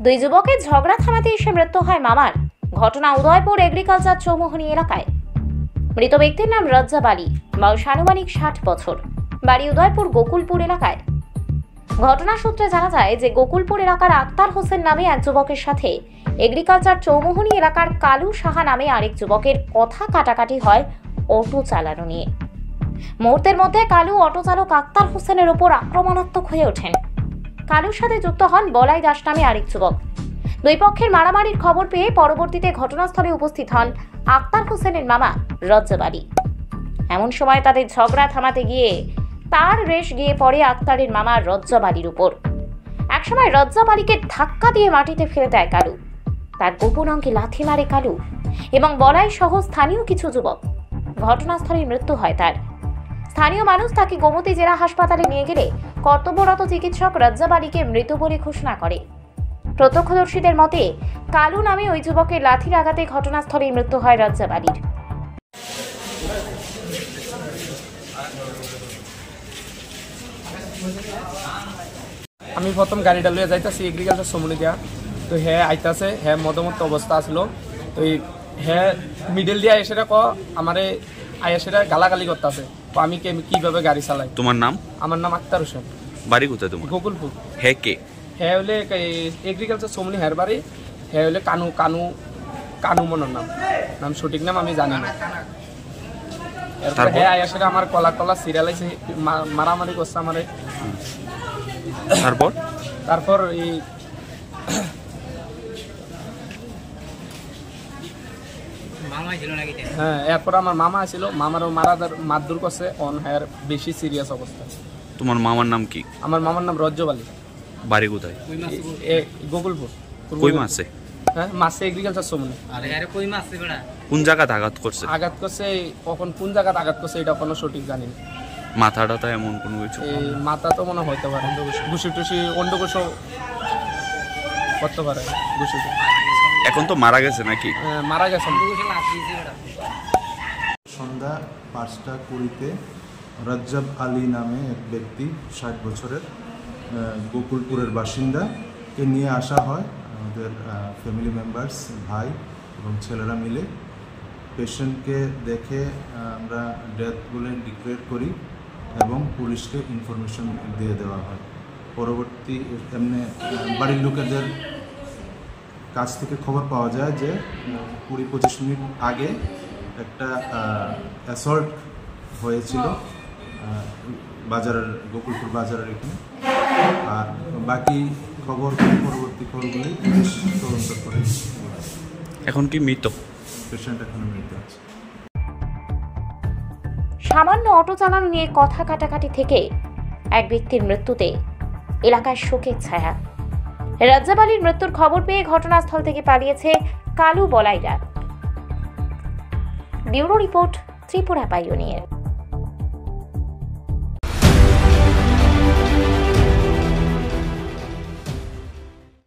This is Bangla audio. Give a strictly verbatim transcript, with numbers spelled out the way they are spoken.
দুই যুবকের ঝগড়া থামাতে এসে মৃত্যু হয় মামার। ঘটনা উদয়পুর এগ্রিকালচার চৌমুহনী এলাকায়। মৃত ব্যক্তির নাম রজ্জাব আলী, বয়স আনুমানিক ষাট বছর, বাড়ি উদয়পুর গোকুলপুর এলাকায়। ঘটনা সূত্রে জানা যায় যে গোকুলপুর এলাকার আক্তার হোসেন নামে এক যুবকের সাথে এগ্রিকালচার চৌমুহনী এলাকার কালু সাহা নামে আরেক যুবকের কথা কাটাকাটি হয় অটো চালানো নিয়ে। মুহূর্তের মধ্যে কালু অটো চালক আক্তার হোসেনের ওপর আক্রমণাত্মক হয়ে ওঠেন। কালুর সাথে যুক্ত হন বলাই দাস নামে আরেক যুবক। দুই পক্ষের মারামারির খবর পেয়ে পরবর্তীতে ঘটনাস্থলে উপস্থিত হন আক্তার হোসেনের মামা রজ্জাব আলী। এমন সময় তাদের ঝগড়া থামাতে গিয়ে তার রেশ গিয়ে পড়ে আক্তারের মামা রজ্জাব আলীর উপর। একসময় রজ্জাব আলীকে ধাক্কা দিয়ে মাটিতে ফেলে দেয় কালু। তার গোপন অঙ্গে লাথি মারে কালু এবং বলাই সহ স্থানীয় কিছু যুবক। ঘটনাস্থলে মৃত্যু হয় তার। স্থানীয় মানুষ তাকে গোমতী জেলা হাসপাতালে নিয়ে গেলে কর্তব্যরত চিকিৎসক রজ্জাব আলীকে মৃত বলে ঘোষণা করে। প্রত্যক্ষদর্শীদের মতে কালু নামে ওই যুবকের লাথির আঘাতে ঘটনাস্থলেই মৃত্যু হয় রজ্জাব আলীর। আমি প্রথম গাড়িটা লইয়া যাইতেছি এগ্রিকালচার চৌমুহনী দিয়া। তো হ্যাঁ আইতাছে, হ্যাঁ মদমত্ত অবস্থা আসলো। তো হ্যাঁ মিডল দিয়া এসে ক আমারে আয়েসেরা গালাগালি করতেছে। তো আমি কিভাবে গাড়ি চালাই। তোমার নাম? আমার নাম আক্তার হোসেন। বাড়ি কোথায় তোমার? গোকুলপুর। হ্যাঁ কে? হ্যাঁ হলে এগ্রিকালচার চৌমুহনী হ্যার বাড়ি। হ্যাঁ হলে কানু কানু কানু মনের নাম নাম সঠিক নাম আমি জানি না। এরপর হ্যাঁ আয়েসেরা আমার কলা কলা সিরিয়াল আছে, মারামারি করছে আমারে। তারপর তারপর এই হ্যাঁ এরপর আমার মামা ছিল, মামারও মারা মারধর করছে। অন হায়ার বেশি সিরিয়াস অবস্থা। তোমার মামার নাম কি? আমার মামার নাম রজ্জাব আলী। বাড়ি কোথায়? গোকুলপুর। কই মাসে? হ্যাঁ মাসে এগ্রিকালচার চৌমুহনী। কোন জায়গাতে আঘাত করছে? আঘাত করছে কখন কোন জায়গাতে আঘাত করছে এটা কোনো সঠিক জানি না। মাথাটা তো এমন কোনো কিছু? এই মাথা তো মনে হইতে পারে, ঘুষি টুসি অন্ডকোষও করতে পারে। ঘুষি এখন তো মারা গেছে নাকি? মারা গেছে। সন্ধ্যা পাঁচটা কুড়িতে রজ্জাব আলী নামে এক ব্যক্তি ষাট বছরের গোকুলপুরের বাসিন্দাকে নিয়ে আসা হয়। আমাদের ফ্যামিলি মেম্বার্স, ভাই এবং ছেলেরা মিলে পেশেন্টকে দেখে আমরা ডেথ বলে ডিক্লেয়ার করি এবং পুলিশকে ইনফরমেশন দিয়ে দেওয়া হয়। পরবর্তী এমনি বাড়ির লোকেদের কাছ থেকে খবর পাওয়া যায় যে কুড়ি পঁচিশ মিনিট আগে একটা অ্যাসল্ট হয়েছিল বাজারের গোকুলপুর বাজারের এখানে। আর বাকি খবর পরবর্তী খবরগুলি পুলিশ তদন্ত করে। এখন কি মৃত? পেশেন্ট এখন মৃত আছে। সামান্য অটো চালানো নিয়ে কথা কাটাকাটি থেকে এক ব্যক্তির মৃত্যুতে এলাকায় শোকের ছায়া। রজ্জাব আলীর মৃত্যুর খবর পেয়ে ঘটনাস্থল থেকে পালিয়েছে কালু বলাইরা। Bureau report, Tripura pioneer.